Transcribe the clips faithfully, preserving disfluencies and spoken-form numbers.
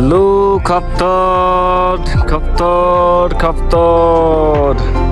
Hello, Khaptad, Khaptad, Khaptad.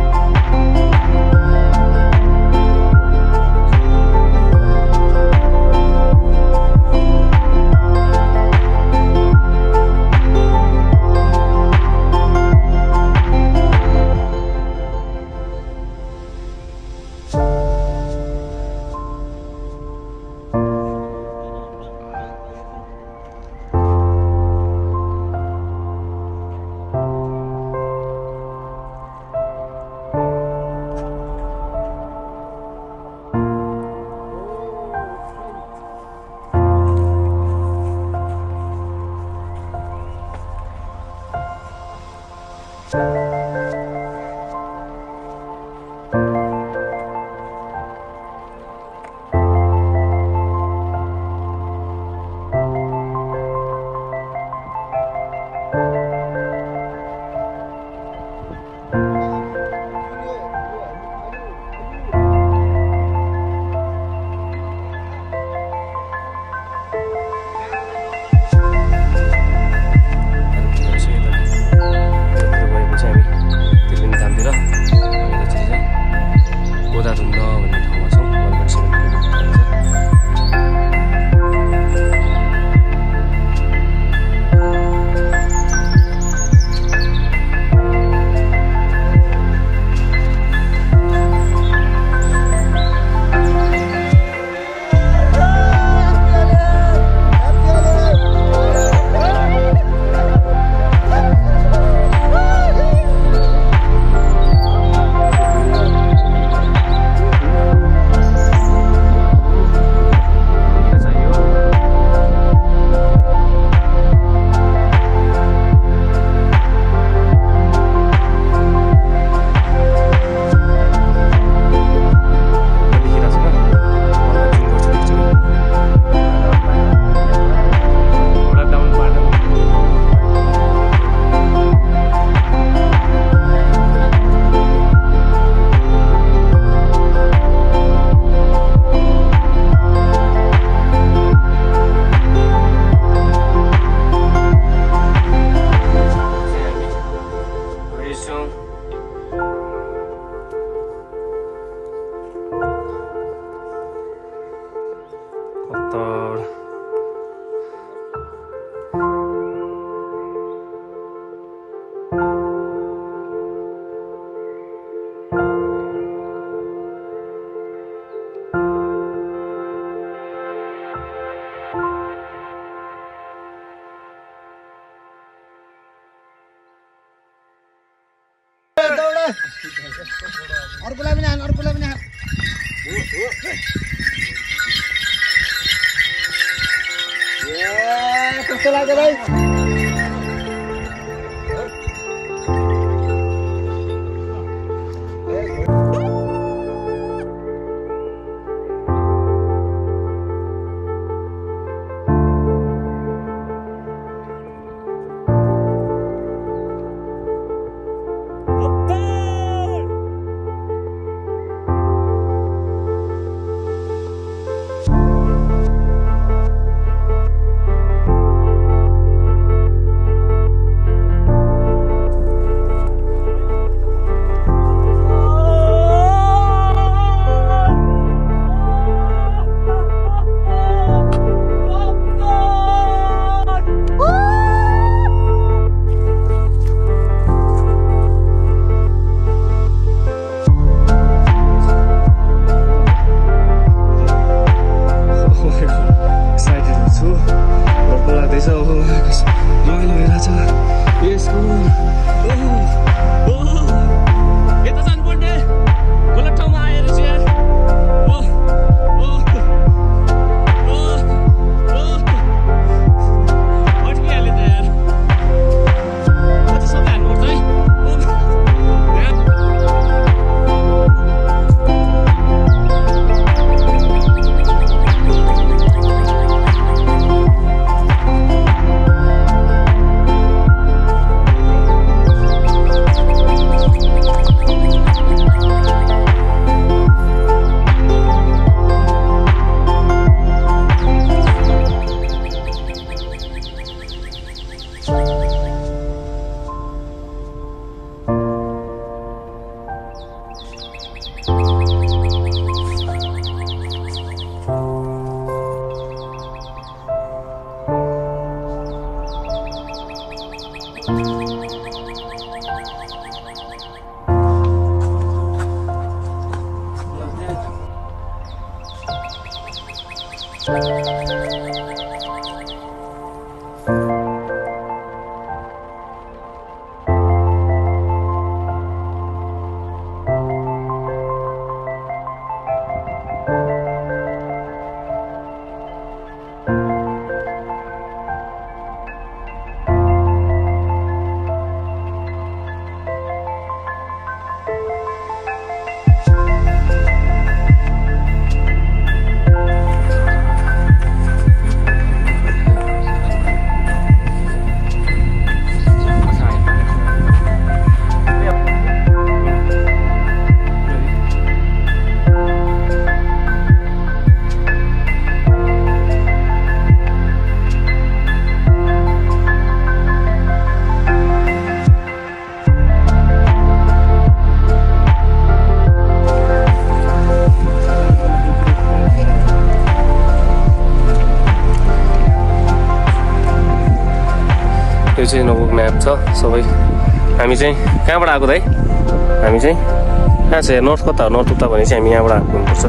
अर्कोलाई पनि हान अर्कोलाई पनि हान ए कस्तो लाग्यो भाइ चाहिँ नोक म्याप छ सबै। हामी चाहिँ कहाँबाट आएको दाइ? हामी चाहिँ कहाँ छ? नर्थ कता हो? नर्थ उता भने चाहिँ हामी यहाँबाट आएको हुनुपर्छ।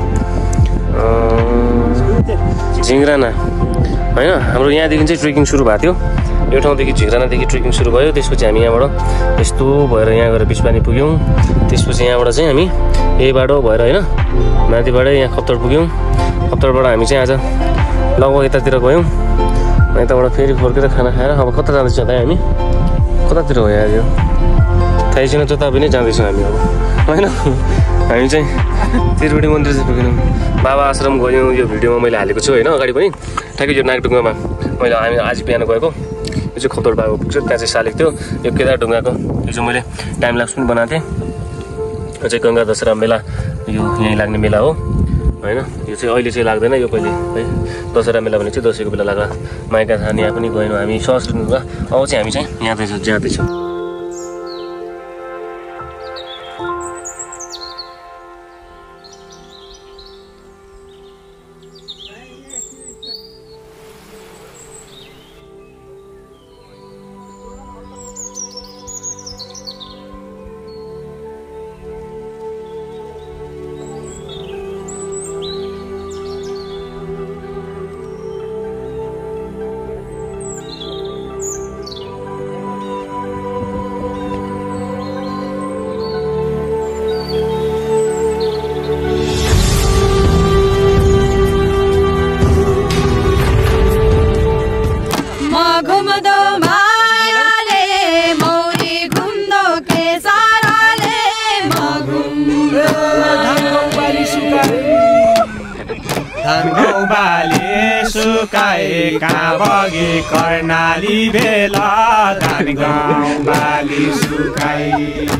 झिङ्ग्राना होइन, हाम्रो यहाँदेखि चाहिँ ट्रेकिङ सुरु भएको थियो। यो ठाउँदेखि झिङ्ग्रानादेखि ट्रेकिङ सुरु भयो। त्यसपछि हामी यहाँबाट यस्तो भएर यहाँ गएर बिचपानी पुग्यौँ। त्यसपछि यहाँबाट चाहिँ हामी यही बाटो भएर होइन माथिबाटै यहाँ खप्तड पुग्यौँ। खप्तडबाट हामी चाहिँ आज लगभग यतातिर गयौँ। यताबाट फेरि फर्केर खाना खाएर अब कता जाँदैछौँ त हामी? कतातिर हो आज? थाहै छैन, जता पनि जाँदैछौँ हामी अब होइन। हामी चाहिँ त्रिवेणी मन्दिर चाहिँ पुगेनौँ, बाबा आश्रम गयौँ। यो भिडियोमा मैले हालेको छु होइन अगाडि पनि। ठ्याक्कै यो नागढुङ्गामा मैले हामी आज बिहान गएको। यो चाहिँ खप्तड बाबा पुग्छ, त्यहाँ चाहिँ सालेको थियो। यो केदारढुङ्गाको यो चाहिँ मैले टाइम ल्याप्स पनि बनाएको थिएँ। यो चाहिँ गङ्गा दशहरा मेला, यो यहीँ लाग्ने मेला हो होइन। यो चाहिँ अहिले चाहिँ लाग्दैन, यो कहिले है दशहरा मेला भने चाहिँ दसैँको बेला लाग्ला। माइका थान यहाँ पनि गएनौँ हामी सहस्र लिङ्गा। अब चाहिँ हामी चाहिँ यहाँ जाँदैछौँ। बगे कर्णाली बेला धान गाउँ बाली सुकाई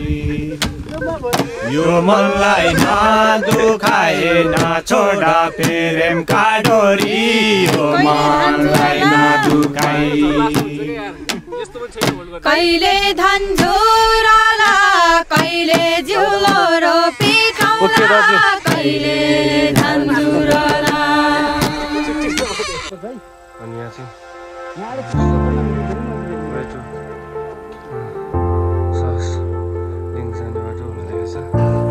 यो मनलाई नदुखाए नछोड प्रेमका डोरी यो मनलाई नदुखाई कहिले धान झोराला कहिले जिउलो रोपी खाउला कहिले धान झोराला। अनि यहाँ चाहिँ सहस्र लिङ्ग जाने बाटो हुन लागेको छ।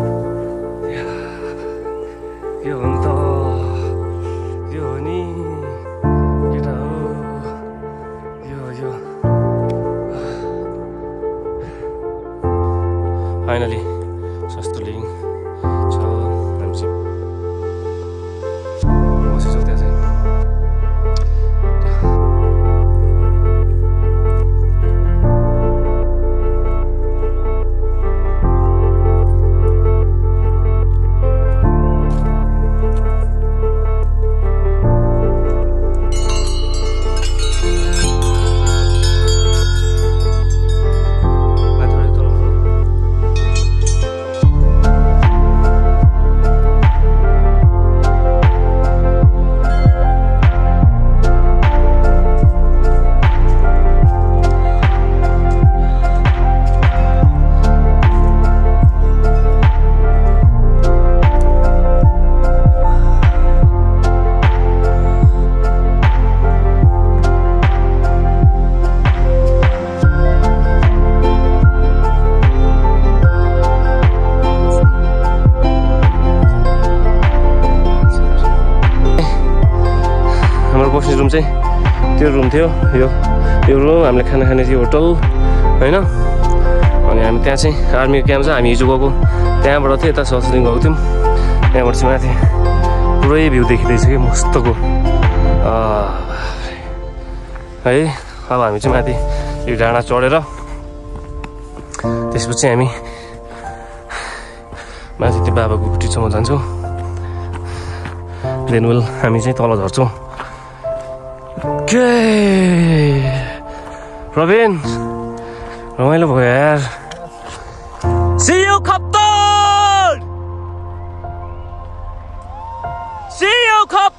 यो हो नि त, यो हो नि केटा हो, यो यो फाइनली सस्तो लिङ्ग छ। हामी चाहिँ बसेछौँ त्यहाँ चाहिँ। त्यो रुम थियो यो यो रुम हामीले खाना खाने थियो होटल होइन अनि हामी त्यहाँ चाहिँ आर्मी क्याम्प छ हामी हिजो गएको त्यहाँबाट चाहिँ यता सहस्र लिङ्ग गएको थियौँ त्यहाँबाट चाहिँ माथि पुरै भ्यू देखिँदैछ कि मस्तको है अब हामी चाहिँ माथि यो डाँडा चढेर त्यसपछि हामी माथि त्यो बाबाको कुटीसम्म जान्छौँ देन विल हामी चाहिँ तल झर्छौँ के प्रवीण रमाइलो भयो यार See you Khaptad! See you Khaptad!